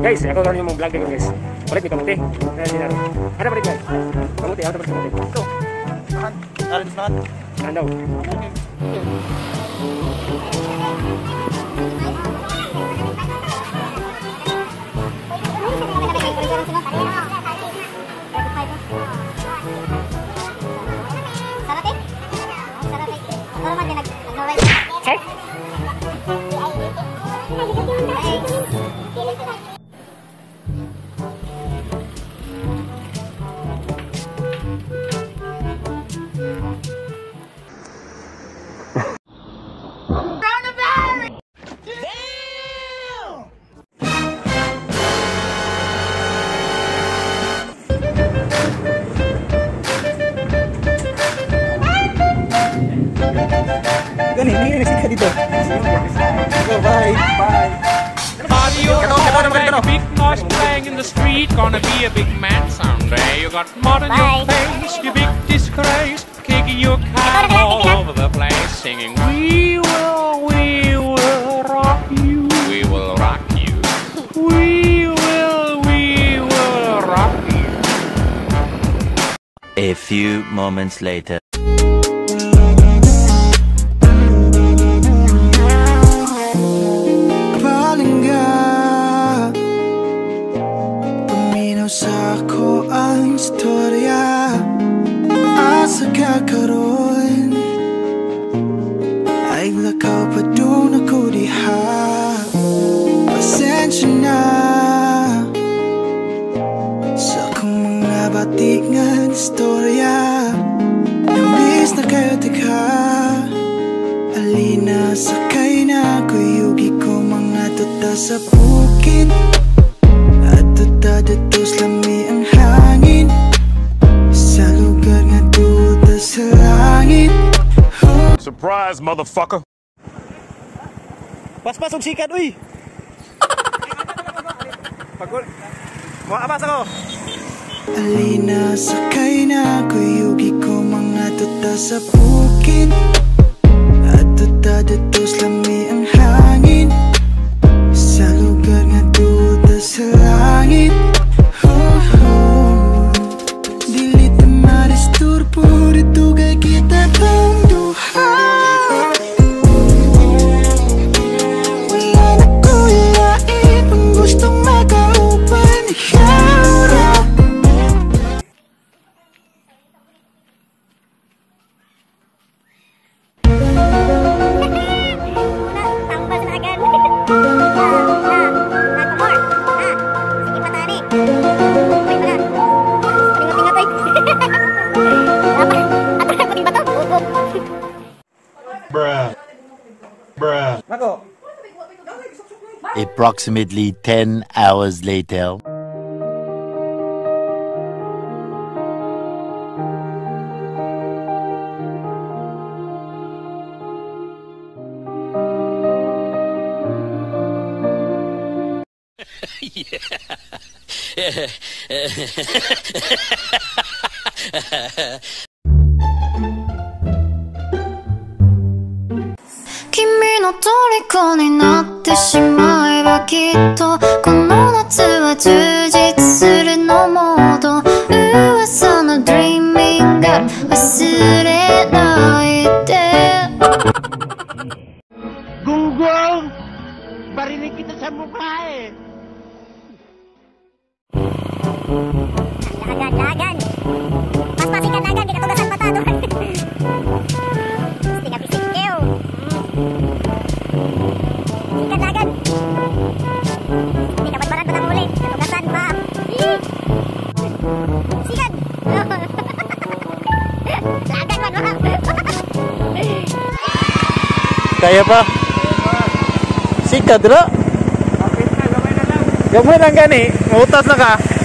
Guys, ako gawin yung vlog ko guys. Balik ni kamuti. Ada balik guys. Kamuti, ada balik kamuti. Ito. Makan. Alis makan. Makan daw. Gani, ini sikad dito. Bye. Bye. Big noise playing in the street, gonna be a big man someday. You got mud on your face, you big disgrace, kicking your car all over the place, singing, we will rock you, we will rock you, we will rock you. A few moments later. Ako ang istorya asa kakaroon ay lakaw pa doon ako diha. Pasensya na sa akong mga batik nga istorya. Namiss na kayo tika alina sakay na kuyugi ko mga tuta sa bukid. Datos lami ang hangin sa lugar nga duda sa langit. Surprise, motherfucker! Pas-pas og sikad, uy! Pagod. Abas ako! Alina, sakay na kuyugi ko mga tuta sa bukid. At tuta datos lami ang hangin sa lugar nga duda sa langit. Approximately 10 hours later. Kimi no toriko ni natte shimae ba kitto kono natsu wa jujitsu suru no modo uwasa no dreaming ga wasurenai de. Gunggong! Barinig kita sa mukha eh! Lagan! Mas pasikan lagan, di katugasan mata doon! Stiga pisik keo! Sikat lagan! Di kapan-baran patang ulit, katugasan pa! Sikat! Lagan man orang! Kaya pa? Sikad dulu? Gamay na lang gani, mautas na ka.